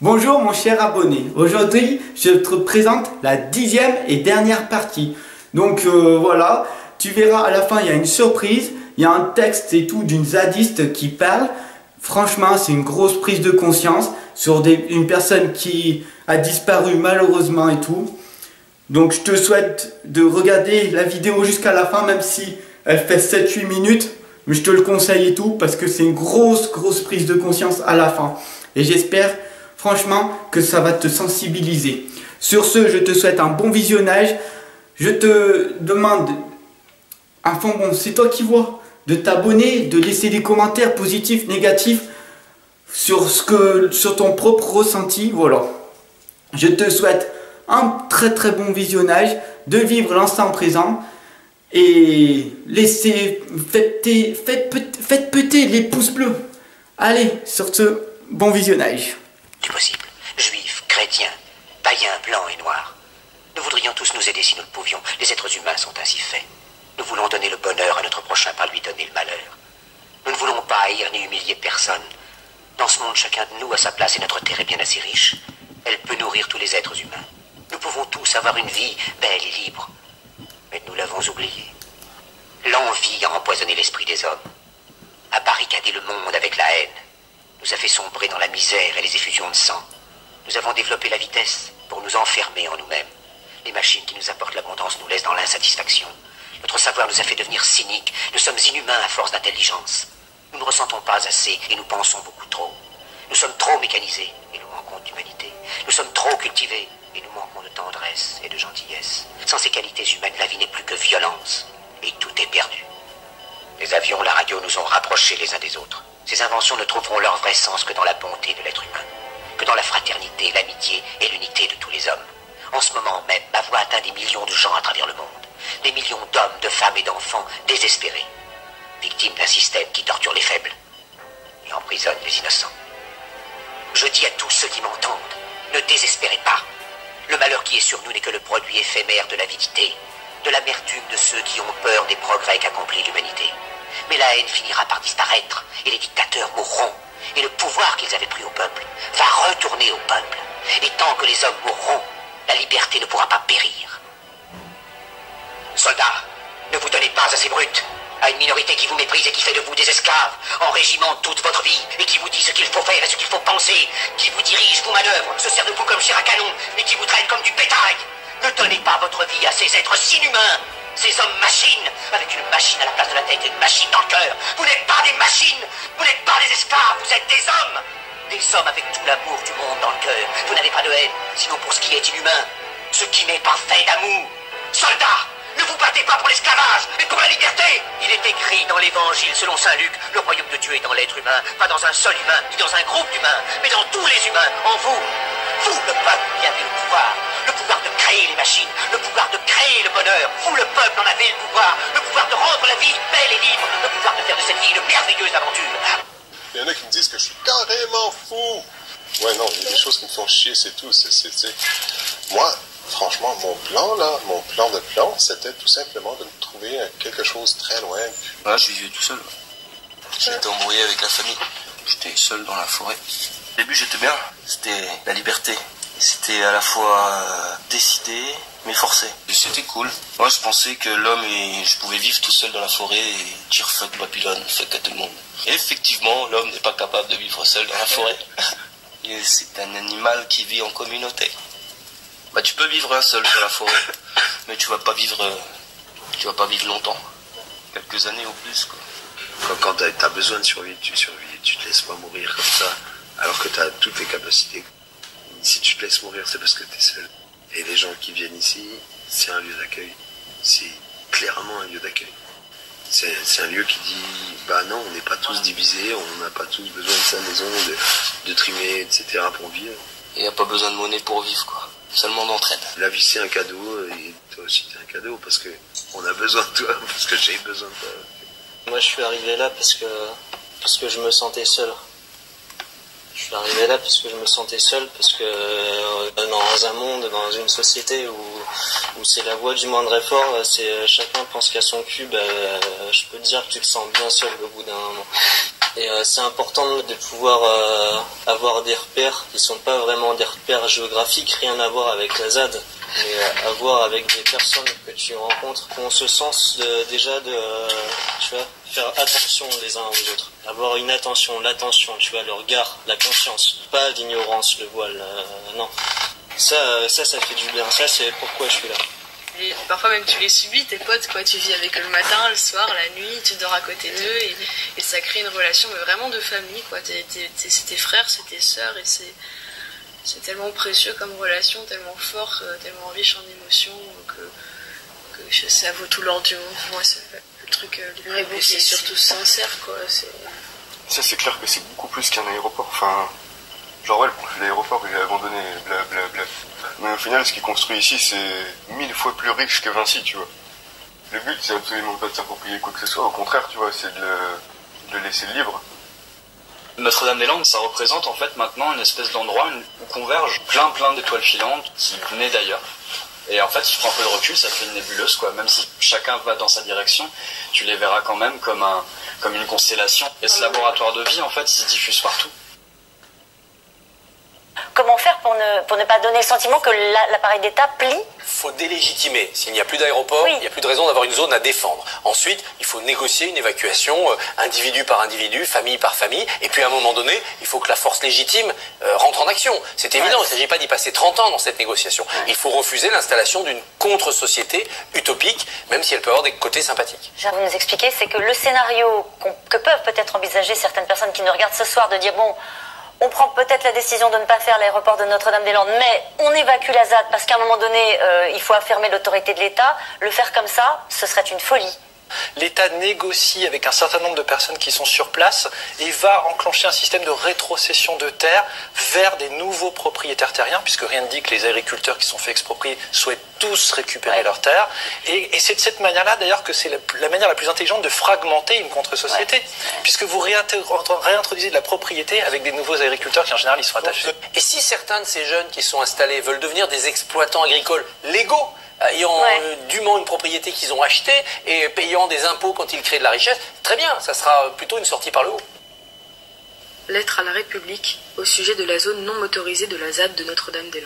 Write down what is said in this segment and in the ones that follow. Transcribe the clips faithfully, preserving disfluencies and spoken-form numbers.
Bonjour mon cher abonné, aujourd'hui je te présente la dixième et dernière partie. Donc euh, voilà, tu verras à la fin il y a une surprise, il y a un texte et tout d'une zadiste qui parle. Franchement c'est une grosse prise de conscience sur des, une personne qui a disparu malheureusement et tout. Donc je te souhaite de regarder la vidéo jusqu'à la fin même si elle fait sept huit minutes. Mais je te le conseille et tout parce que c'est une grosse grosse prise de conscience à la fin. Et j'espère franchement que ça va te sensibiliser. Sur ce, je te souhaite un bon visionnage. Je te demande, enfin bon, c'est toi qui vois, de t'abonner, de laisser des commentaires positifs, négatifs sur, ce que, sur ton propre ressenti. Voilà. Je te souhaite un très très bon visionnage, de vivre l'instant présent et laissez, faites, faites, faites péter les pouces bleus. Allez, sur ce, bon visionnage. Du possible. Juifs, chrétiens, païens, blancs et noirs. Nous voudrions tous nous aider si nous le pouvions. Les êtres humains sont ainsi faits. Nous voulons donner le bonheur à notre prochain, pas lui donner le malheur. Nous ne voulons pas haïr ni humilier personne. Dans ce monde, chacun de nous a sa place et notre terre est bien assez riche. Elle peut nourrir tous les êtres humains. Nous pouvons tous avoir une vie belle et libre. Mais nous l'avons oublié. L'envie a empoisonné l'esprit des hommes, a barricadé le monde avec la haine, nous a fait sombrer dans la misère et les effusions de sang. Nous avons développé la vitesse pour nous enfermer en nous-mêmes. Les machines qui nous apportent l'abondance nous laissent dans l'insatisfaction. Notre savoir nous a fait devenir cyniques. Nous sommes inhumains à force d'intelligence. Nous ne ressentons pas assez et nous pensons beaucoup trop. Nous sommes trop mécanisés et nous manquons d'humanité. Nous sommes trop cultivés et nous manquons de tendresse et de gentillesse. Sans ces qualités humaines, la vie n'est plus que violence et tout est perdu. Les avions, la radio nous ont rapprochés les uns des autres. Ces inventions ne trouveront leur vrai sens que dans la bonté de l'être humain, que dans la fraternité, l'amitié et l'unité de tous les hommes. En ce moment même, ma voix atteint des millions de gens à travers le monde. Des millions d'hommes, de femmes et d'enfants désespérés, victimes d'un système qui torture les faibles et emprisonne les innocents. Je dis à tous ceux qui m'entendent, ne désespérez pas. Le malheur qui est sur nous n'est que le produit éphémère de l'avidité, de l'amertume de ceux qui ont peur des progrès qu'accomplit l'humanité. Mais la haine finira par disparaître, et les dictateurs mourront, et le pouvoir qu'ils avaient pris au peuple va retourner au peuple. Et tant que les hommes mourront, la liberté ne pourra pas périr. Soldats, ne vous donnez pas à ces brutes, à une minorité qui vous méprise et qui fait de vous des esclaves, en régiment toute votre vie, et qui vous dit ce qu'il faut faire et ce qu'il faut penser, qui vous dirige, vous manœuvre, se sert de vous comme chair à canon, et qui vous traite comme du bétail. Ne donnez pas votre vie à ces êtres si inhumains, ces hommes-machines, avec une machine à la place de la tête et une machine dans le cœur. Vous n'êtes pas des machines, vous n'êtes pas des esclaves, vous êtes des hommes. Des hommes avec tout l'amour du monde dans le cœur. Vous n'avez pas de haine, sinon pour ce qui est inhumain, ce qui n'est pas fait d'amour. Soldats, ne vous battez pas pour l'esclavage, mais pour la liberté. Il est écrit dans l'évangile selon saint Luc, le royaume de Dieu est dans l'être humain, pas dans un seul humain, ni dans un groupe d'humains, mais dans tous les humains, en vous. Vous, le peuple, qui avez le pouvoir, le pouvoir de créer les machines, le pouvoir de créer le bonheur. Vous, le peuple, en avez le pouvoir, le pouvoir de rendre la vie belle et libre, le pouvoir de faire de cette vie une merveilleuse aventure. Il y en a qui me disent que je suis carrément fou. Ouais, non, il y a des choses qui me font chier, c'est tout. C'est, c'est, c'est... Moi, franchement, mon plan, là, mon plan de plan, c'était tout simplement de me trouver quelque chose très loin. Là, je vivais tout seul. J'étais embrouillé avec la famille. J'étais seul dans la forêt. Au début, j'étais bien. C'était la liberté. C'était à la fois euh, décidé, mais forcé. Et c'était cool. Moi, je pensais que l'homme, et je pouvais vivre tout seul dans la forêt et dire fuck Babylone, fuck à tout le monde. Et effectivement, l'homme n'est pas capable de vivre seul dans la forêt. Et c'est un animal qui vit en communauté. Bah, tu peux vivre seul dans la forêt, mais tu vas pas vivre, euh, tu vas pas vivre longtemps. Quelques années au plus, quoi. Quand, quand tu as besoin de survivre, tu survis. Tu te laisses pas mourir comme ça, alors que tu as toutes les capacités. Si tu te laisses mourir, c'est parce que tu es seul. Et les gens qui viennent ici, c'est un lieu d'accueil. C'est clairement un lieu d'accueil. C'est, c'est un lieu qui dit, bah non, on n'est pas tous divisés, on n'a pas tous besoin de sa maison, de, de trimer, et cetera pour vivre. Et il n'y a pas besoin de monnaie pour vivre, quoi. Seulement d'entraide. La vie, c'est un cadeau, et toi aussi, t'es un cadeau, parce que on a besoin de toi, parce que j'ai besoin de toi. Moi, je suis arrivé là parce que, parce que je me sentais seul. Je suis arrivé là parce que je me sentais seul, parce que euh, dans un monde, dans une société où, où c'est la voix du moindre effort, c'est chacun pense qu'à son cul, bah, euh, je peux te dire que tu te sens bien seul au bout d'un moment. Et euh, c'est important de pouvoir euh, avoir des repères qui ne sont pas vraiment des repères géographiques, rien à voir avec la Z A D, mais euh, à voir avec des personnes que tu rencontres, qui ont ce sens de, déjà de euh, tu vois, faire attention les uns aux autres. Avoir une attention, l'attention, tu vois, le regard, la conscience, pas l'ignorance, le voile, euh, non. Ça, ça, ça fait du bien, ça c'est pourquoi je suis là. Et parfois même tu les subis, tes potes, quoi, tu vis avec eux le matin, le soir, la nuit, tu dors à côté d'eux et, et ça crée une relation mais vraiment de famille, quoi. T'es, t'es, t'es, c'est tes frères, c'est tes sœurs et c'est, c'est tellement précieux comme relation, tellement fort, euh, tellement riche en émotions que, que ça vaut tout l'or du monde. Pour moi c'est le truc euh, le ouais, bon, c'est surtout sincère, quoi. C'est... Ça c'est clair que c'est beaucoup plus qu'un aéroport, enfin... Genre ouais, le projet d'aéroport il est abandonné, blablabla. Bla, bla. Mais au final, ce qui est construit ici, c'est mille fois plus riche que Vinci, tu vois. Le but, c'est absolument pas de s'approprier quoi que ce soit, au contraire, tu vois, c'est de le, de le laisser libre. Notre-Dame-des-Landes, ça représente en fait maintenant une espèce d'endroit où convergent plein plein d'étoiles filantes qui venaient d'ailleurs. Et en fait, si tu prends un peu de recul, ça fait une nébuleuse, quoi. Même si chacun va dans sa direction, tu les verras quand même comme, un, comme une constellation. Et ce laboratoire de vie, en fait, il se diffuse partout. Comment faire pour ne, pour ne pas donner le sentiment que la, l'appareil d'État plie? Il faut délégitimer. S'il n'y a plus d'aéroport, oui. Il n'y a plus de raison d'avoir une zone à défendre. Ensuite, il faut négocier une évacuation euh, individu par individu, famille par famille. Et puis à un moment donné, il faut que la force légitime euh, rentre en action. C'est évident, ouais. Il ne s'agit pas d'y passer trente ans dans cette négociation. Ouais. Il faut refuser l'installation d'une contre-société utopique, même si elle peut avoir des côtés sympathiques. J'ai envie de nous expliquer, c'est que le scénario qu'on, que peuvent peut-être envisager certaines personnes qui nous regardent ce soir, de dire bon... On prend peut-être la décision de ne pas faire l'aéroport de Notre-Dame-des-Landes, mais on évacue la Z A D parce qu'à un moment donné, euh, il faut affirmer l'autorité de l'État. Le faire comme ça, ce serait une folie. L'État négocie avec un certain nombre de personnes qui sont sur place et va enclencher un système de rétrocession de terres vers des nouveaux propriétaires terriens, puisque rien ne dit que les agriculteurs qui sont fait exproprier souhaitent tous récupérer ouais. leurs terres. Et, et c'est de cette manière-là, d'ailleurs, que c'est la, la manière la plus intelligente de fragmenter une contre-société, ouais. puisque vous réintroduisez de la propriété avec des nouveaux agriculteurs qui, en général, y sont attachés. Et si certains de ces jeunes qui sont installés veulent devenir des exploitants agricoles légaux, ayant ouais. euh, dûment une propriété qu'ils ont achetée et payant des impôts quand ils créent de la richesse, très bien, ça sera plutôt une sortie par le haut. Lettre à la République au sujet de la zone non motorisée de la Z A D de Notre-Dame-des-Landes.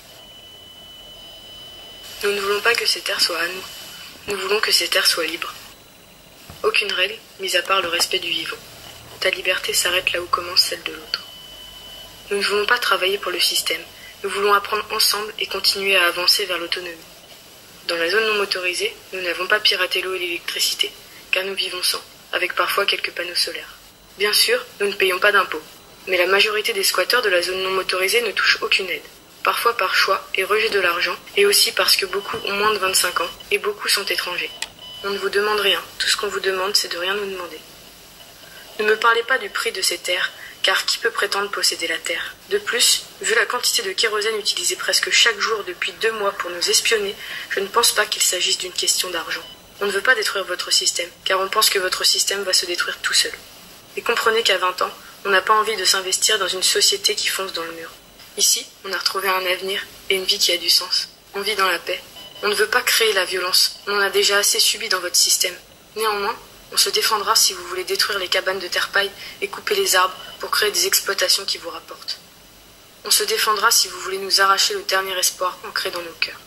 Nous ne voulons pas que ces terres soient à nous. Nous voulons que ces terres soient libres. Aucune règle, mis à part le respect du vivant. Ta liberté s'arrête là où commence celle de l'autre. Nous ne voulons pas travailler pour le système. Nous voulons apprendre ensemble et continuer à avancer vers l'autonomie. Dans la zone non motorisée, nous n'avons pas piraté l'eau et l'électricité, car nous vivons sans, avec parfois quelques panneaux solaires. Bien sûr, nous ne payons pas d'impôts, mais la majorité des squatteurs de la zone non motorisée ne touchent aucune aide, parfois par choix et rejet de l'argent, et aussi parce que beaucoup ont moins de vingt-cinq ans, et beaucoup sont étrangers. On ne vous demande rien, tout ce qu'on vous demande c'est de rien nous demander. Ne me parlez pas du prix de ces terres, car qui peut prétendre posséder la terre? De plus, vu la quantité de kérosène utilisée presque chaque jour depuis deux mois pour nous espionner, je ne pense pas qu'il s'agisse d'une question d'argent. On ne veut pas détruire votre système, car on pense que votre système va se détruire tout seul. Et comprenez qu'à vingt ans, on n'a pas envie de s'investir dans une société qui fonce dans le mur. Ici, on a retrouvé un avenir et une vie qui a du sens. On vit dans la paix. On ne veut pas créer la violence, on en a déjà assez subi dans votre système. Néanmoins, on se défendra si vous voulez détruire les cabanes de terre-paille et couper les arbres pour créer des exploitations qui vous rapportent. On se défendra si vous voulez nous arracher le dernier espoir ancré dans nos cœurs.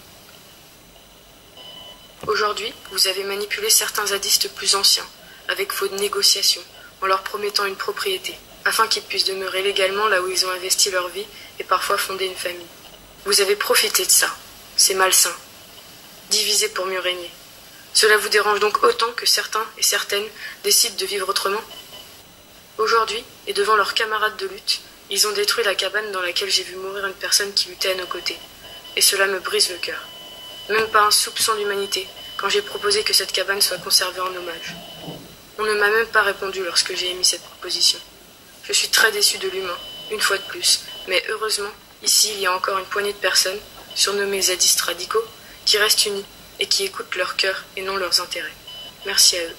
Aujourd'hui, vous avez manipulé certains zadistes plus anciens, avec vos négociations, en leur promettant une propriété, afin qu'ils puissent demeurer légalement là où ils ont investi leur vie et parfois fonder une famille. Vous avez profité de ça. C'est malsain. Diviser pour mieux régner. Cela vous dérange donc autant que certains et certaines décident de vivre autrement? Aujourd'hui, et devant leurs camarades de lutte, ils ont détruit la cabane dans laquelle j'ai vu mourir une personne qui luttait à nos côtés. Et cela me brise le cœur. Même pas un soupçon d'humanité quand j'ai proposé que cette cabane soit conservée en hommage. On ne m'a même pas répondu lorsque j'ai émis cette proposition. Je suis très déçu de l'humain, une fois de plus, mais heureusement, ici il y a encore une poignée de personnes, surnommées zadistes radicaux, qui restent unis et qui écoutent leur cœur et non leurs intérêts. Merci à eux.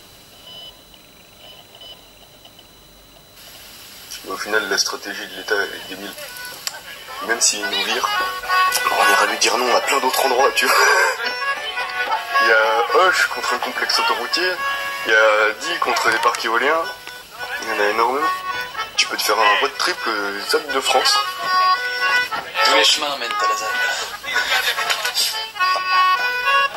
Au final, la stratégie de l'État est débile. Même s'il nous vire, on ira lui dire non à plein d'autres endroits, tu vois. Il y a Hoche contre un complexe autoroutier, il y a Di contre des parcs éoliens. Il y en a énormément. Tu peux te faire un road trip euh, ZAD de France. Tous les chemins mènent à la ZAD.